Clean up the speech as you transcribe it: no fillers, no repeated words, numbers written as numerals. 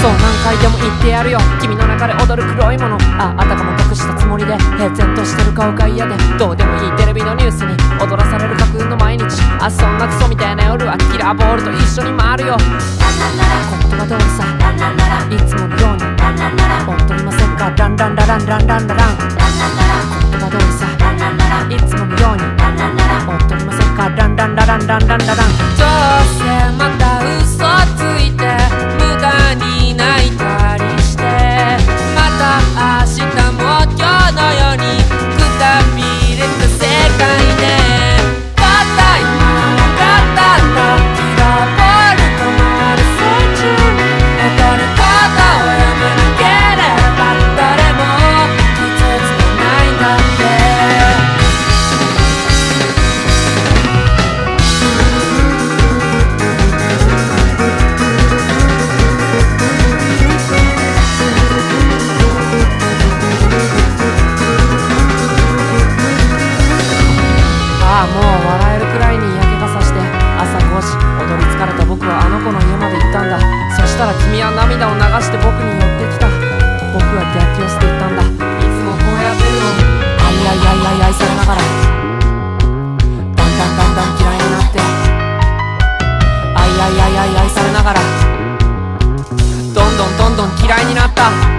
そう何回でも言ってやるよ、君の中で踊る黒いもの。あたかも隠したつもりで平然としてる顔が嫌で、どうでもいいテレビのニュースに踊らされる架空の毎日。そんなクソみたいな夜はキラーボールと一緒に回るよ。言葉通りさ、いつものように踊りませんか、ランランラランランランララン。言葉通りさ、いつものように踊りませんか、ランランラランランランララン。どうせまた嘘ついて無駄に泣いたりして、また明日も今日のようにくたびれた世界で、硬いガタタキラボール止まる最中、踊ることをやめなければ誰も傷つけないんだって。もう笑えるくらいに嫌気がさして、朝5時踊り疲れた僕はあの子の家まで行ったんだ。そしたら君は涙を流して僕に寄ってきた。僕は逆をしていったんだ。いつもこうやってるのに愛されながら、だんだん嫌いになって、愛されながら、どんどん嫌いになった。